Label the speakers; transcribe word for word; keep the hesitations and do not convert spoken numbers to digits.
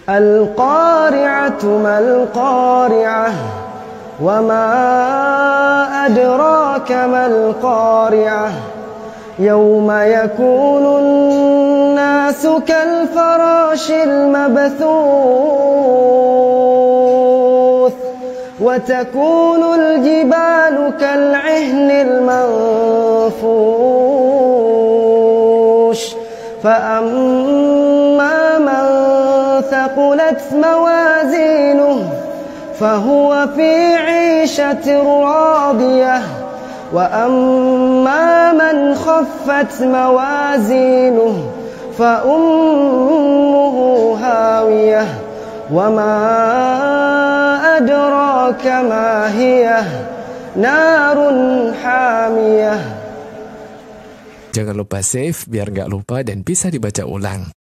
Speaker 1: القارعة ما القارعة وما أدراك ما القارعة يوم يكون الناس كالفراش المبثوث وتكون الجبال كالعهن المنفوش فأما من ثقلت موازينه فهو في عيشة راضية وأما من خفت موازينه فأمه هاوية وما أدراك ما هي نار حامية.
Speaker 2: Jangan lupa save biar nggak lupa dan bisa dibaca ulang.